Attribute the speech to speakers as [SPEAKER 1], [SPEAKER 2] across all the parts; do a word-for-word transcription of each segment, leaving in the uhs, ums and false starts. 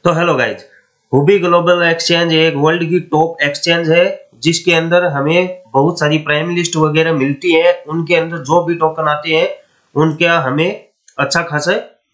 [SPEAKER 1] तो hello guys, Huobi global exchange एक world की टॉप एक्सचेंज है जिसके अंदर हमें बहुत सारी प्राइम लिस्ट वगैरह मिलती है। उनके अंदर जो भी टोकन आते हैं उनके हमें अच्छा खासा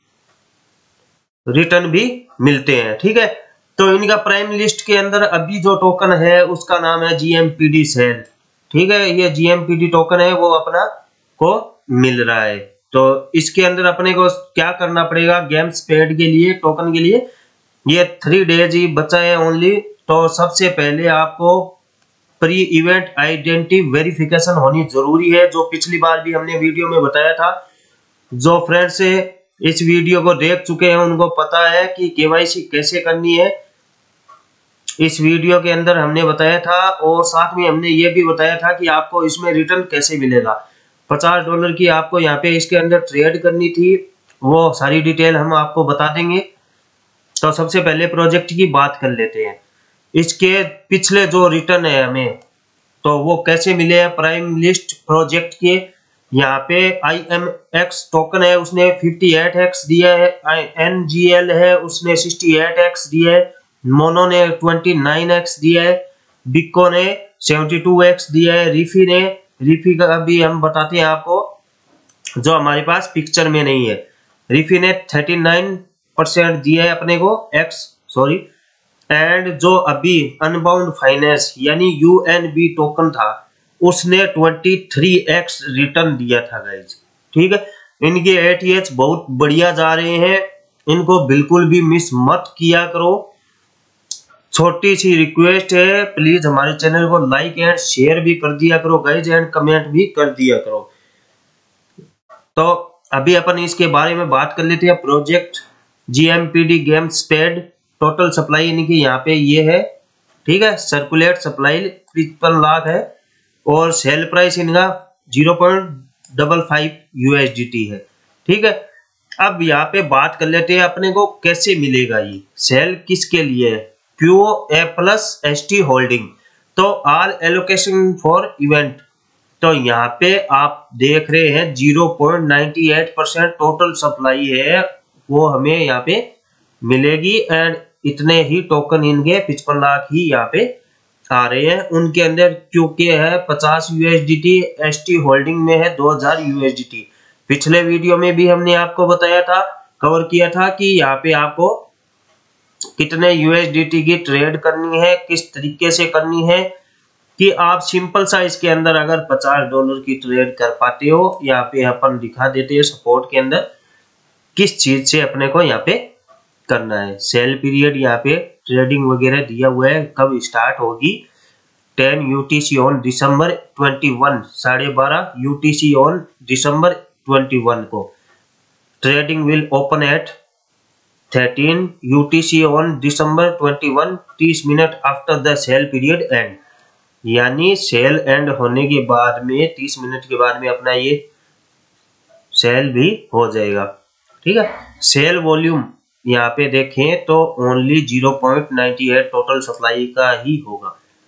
[SPEAKER 1] रिटर्न भी मिलते हैं। ठीक है, तो इनका प्राइम लिस्ट के अंदर अभी जो टोकन है उसका नाम है जीएमपीडी सेल। ठीक है, ये जीएमपीडी टोकन है वो अपना को मिल रहा है। तो इसके अंदर अपने को क्या करना पड़ेगा, गेम्स पेड के लिए टोकन के लिए ये थ्री डेज ही बचा है ओनली। तो सबसे पहले आपको प्री इवेंट आइडेंटिटी वेरिफिकेशन होनी जरूरी है, जो पिछली बार भी हमने वीडियो में बताया था। जो फ्रेंड्स इस वीडियो को देख चुके हैं उनको पता है कि केवाईसी कैसे करनी है। इस वीडियो के अंदर हमने बताया था और साथ में हमने ये भी बताया था कि आपको इसमें रिटर्न कैसे मिलेगा। पचास डॉलर की आपको यहाँ पे इसके अंदर ट्रेड करनी थी, वो सारी डिटेल हम आपको बता देंगे। तो सबसे पहले प्रोजेक्ट की बात कर लेते हैं। इसके पिछले जो रिटर्न है हमें तो वो कैसे मिले हैं। प्राइम लिस्ट प्रोजेक्ट के यहाँ पे आई एम एक्स टोकन है, उसने अट्ठावन एक्स दिया है। एन जी एल है, उसने अड़सठ एक्स दिया है। मोनो ने उनतीस एक्स दिया है। बिको ने बहत्तर एक्स दिया है। रिफी ने रिफी का भी हम बताते हैं आपको, जो हमारे पास पिक्चर में नहीं है। रिफी ने उनतालीस परसेंट दिया है अपने को एक्स सॉरी। एंड जो अभी अनबाउंड फाइनेंस यानी यूएनबी टोकन था उसने तेईस एक्स रिटर्न दिया था गाइज। ठीक है, इनके एटीएच बहुत बढ़िया जा रहे हैं, इनको बिल्कुल भी मिस मत किया करो। छोटी सी रिक्वेस्ट है, प्लीज हमारे चैनल को लाइक एंड शेयर भी कर दिया करो गाइज, एंड कमेंट भी कर दिया करो। तो अभी अपन इसके बारे में बात कर लेते हैं। Project GMPD games pad total supply इनकी यहाँ पे ये है। ठीक है, सर्कुलेट सप्लाई पचपन लाख है और सेल प्राइस इनका zero point five five USDT है। ठीक है, अब यहाँ पे बात कर लेते हैं अपने को कैसे मिलेगा ये सेल, किसके लिए है। Q A plus S T holding, तो ऑल एलोकेशन फॉर इवेंट। तो यहाँ पे आप देख रहे हैं zero point nine eight percent total supply है वो हमें यहाँ पे मिलेगी। एंड इतने ही टोकन इनके पचपन लाख ही यहाँ पे आ रहे हैं। उनके अंदर क्योंकि है पचास यूएसडीटी, एसटी होल्डिंग में है दो हज़ार यूएसडीटी। पिछले वीडियो में भी हमने आपको बताया था, कवर किया था कि यहाँ पे आपको कितने यूएसडीटी की ट्रेड करनी है, किस तरीके से करनी है, कि आप सिंपल सा इसके अंदर अगर पचास डॉलर की ट्रेड कर पाते हो, यहाँ पे अपन दिखा देते हैं सपोर्ट के अंदर किस चीज से अपने को यहाँ पे करना है। सेल पीरियड यहाँ पे ट्रेडिंग वगैरह दिया हुआ है, कब स्टार्ट होगी। टेन यूटीसी ऑन दिसंबर इक्कीस, साढ़े बारह यूटीसी ऑन दिसंबर इक्कीस को। Trading will open at thirteen UTC on December इक्कीस, तीस मिनट after the sale period end. यानी सेल एंड होने के बाद में तीस मिनट के बाद में अपना ये सेल भी हो जाएगा। ठीक है, सेल वॉल्यूम यहाँ पे देखें तो only zero point nine eight total supply का ही होगा।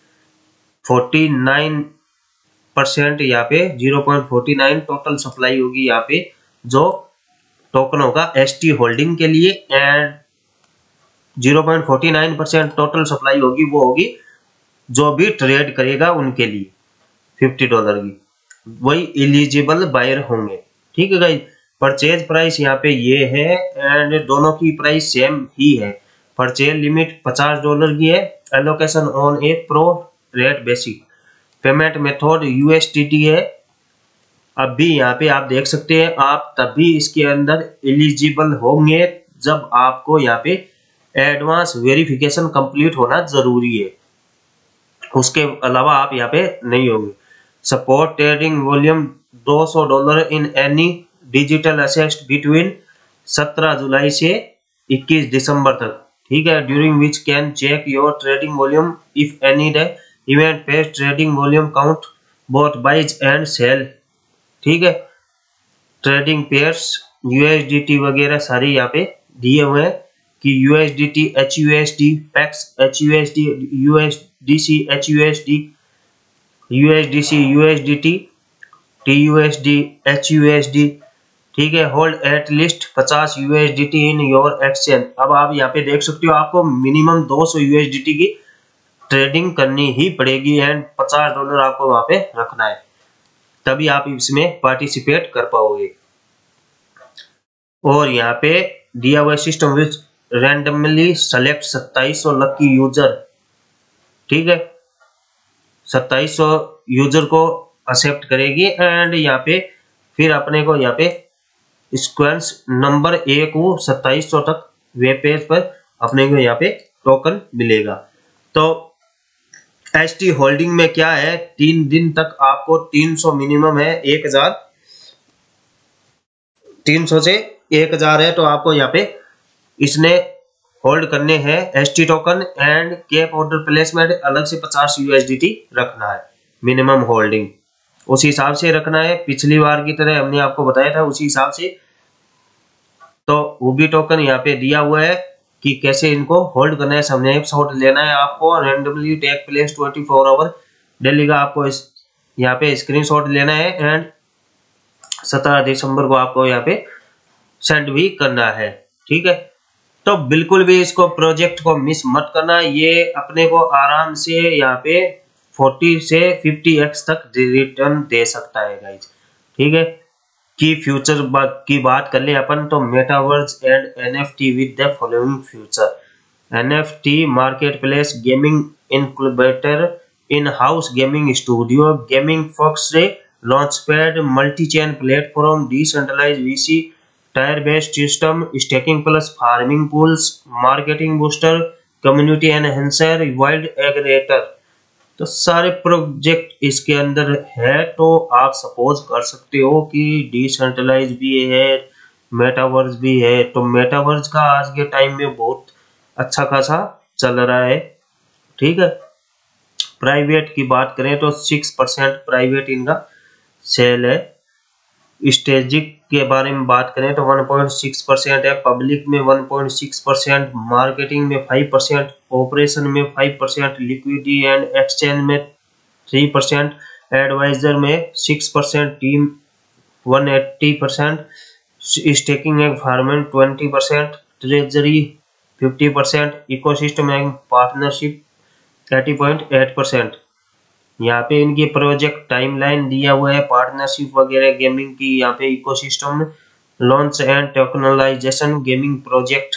[SPEAKER 1] उनचास परसेंट यहाँ पे zero point four nine total supply होगी यहाँ पे जो टोकन होगा एसटी होल्डिंग के लिए। And zero point four nine percent total supply होगी वो होगी जो भी ट्रेड करेगा उनके लिए फिफ्टी डॉलर की, वही एलिजिबल बायर होंगे। ठीक है गाइस, परचेज प्राइस यहाँ पे ये है एंड दोनों की प्राइस सेम ही है। परचेज लिमिट पचास डॉलर की है। Allocation on a pro rate basic. Payment method USDT है। अभी यहाँ पे आप देख सकते हैं, आप तभी इसके अंदर एलिजिबल होंगे जब आपको यहाँ पे एडवांस वेरिफिकेशन कंप्लीट होना जरूरी है, उसके अलावा आप यहाँ पे नहीं होंगे। सपोर्ट ट्रेडिंग वॉल्यूम दो सौ dollar in any digital assets between सत्रह जुलाई से इक्कीस दिसंबर तक। ठीक है, during which can check your trading volume if any day event page trading volume count both buys and sell. ठीक है, ट्रेडिंग पेयर्स यूएसडीटी वगैरह सारे यहाँ पे दिए हुए हैं कि USDT, HUSD, PAX, HUSD, USDC, HUSD, USDC, USDT, TUSD, HUSD, ठीक है। होल्ड एट लीस्ट पचास यूएसडीटी इन योर एक्सचेंज। अब आप यहाँ पे देख सकते हो आपको मिनिमम दो सौ यूएसडीटी की ट्रेडिंग करनी ही पड़ेगी एंड पचास डॉलर आपको वहां पे रखना है, तभी आप इसमें पार्टिसिपेट कर पाओगे। और यहाँ पे दिया हुआ सिस्टम विच रैंडमली सेलेक्ट सत्ताईस सौ लकी यूजर, ठीक है, सत्ताईस सौ यूजर को एक्सेप्ट करेगी एंड यहाँ पे फिर अपने को यहाँ पे सीक्वेंस नंबर एक को सत्ताईस सौ तक वेब पेज पर अपने को यहाँ पे टोकन मिलेगा। तो एस टी होल्डिंग में क्या है, तीन दिन तक आपको तीन सौ मिनिमम है, एक हजार तीन सौ से एक हजार है, तो आपको यहाँ पे इसने होल्ड करने हैं S T token and cap order placement अलग से पचास यूएसडीटी रखना है मिनिमम होल्डिंग, उसी हिसाब से रखना है। पिछली बार की तरह हमने आपको बताया था उसी हिसाब से। तो उबी टोकन यहाँ पे दिया हुआ है कि कैसे इनको होल्ड करना है। स्नैपशॉट लेना है आपको, randomly take place twenty four hour daily का आपको इस यहाँ पे स्क्रीनशॉट लेना है एंड सत्रह दिसंबर को आपको यहाँ पे सेंड भी करना है, ठीक है। तो बिल्कुल भी इसको प्रोजेक्ट को मिस मत करना, ये अपने को आराम से यहाँ पे चालीस से पचास एक्स तक रिटर्न दे सकता है गाइज, ठीक है। की फ्यूचर बा, की बात कर ले अपन तो metaverse and NFT with the following future. NFT market place, gaming incubator, in house gaming studio, gaming fox launchpad, multi chain platform, decentralize VC, tier based system, staking plus farming pools, marketing booster, community enhancer, wild aggregator. तो सारे project इसके अंदर है। तो आप suppose कर सकते हो कि डिसेंट्रलाइज भी है, मेटावर्स भी है। तो मेटावर्स का आज के टाइम में बहुत अच्छा खासा चल रहा है, ठीक है। प्राइवेट की बात करें तो सिक्स परसेंट प्राइवेट इनका सेल है। स्ट्रेटेजिक के बारे में बात करें तो वन पॉइंट सिक्स परसेंट है, पब्लिक में one point six percent, marketing में फाइव परसेंट, ऑपरेशन में five percent, liquidity and exchange में थ्री परसेंट, एडवाइजर में six percent, team one eighty percent, staking environment twenty percent, treasury fifty percent, ecosystem and partnership eighty point eight percent. यहाँ पे इनकी project timeline दिया हुआ है, partnership वगैरह gaming की, यहाँ पे ecosystem, launch and technolization, gaming project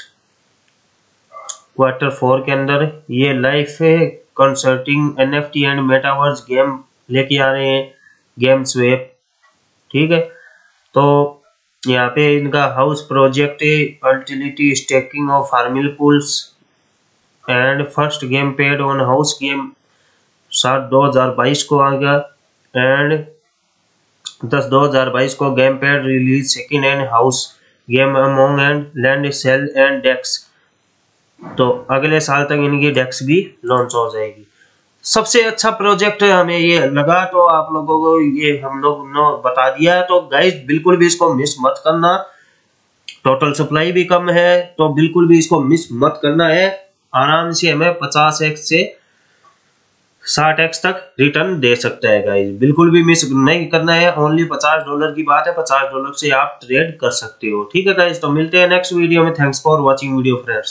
[SPEAKER 1] quarter four के अंदर ये life consulting, NFT and metaverse game लेके आ रहे हैं, गेम्स वेब, ठीक है। तो यहाँ पे इनका हाउस प्रोजेक्ट है, utility staking of farming pools and first game pad on house game सात दो हजार बाईस को आ गया एंड दस दो हजार बाईस को game pad release second and house game among and land sale and DEX. तो अगले साल तक इनकी डेक्स भी लॉन्च हो जाएगी। सबसे अच्छा प्रोजेक्ट हमें ये लगा, तो आप लोगों को ये हम लोग ने बता दिया। तो गाइस बिल्कुल भी इसको मिस मत करना, टोटल सप्लाई भी कम है, तो बिल्कुल भी इसको मिस मत करना है। आराम से हमें पचास एक्स से साठ एक्स तक रिटर्न दे सकता है गाइस, बिल्कुल भी मिस नहीं करना है। ओनली पचास डॉलर की बात है, पचास डॉलर से आप ट्रेड कर सकते हो, ठीक है गाइस। तो मिलते हैं नेक्स्ट वीडियो में। Thanks for watching video friends.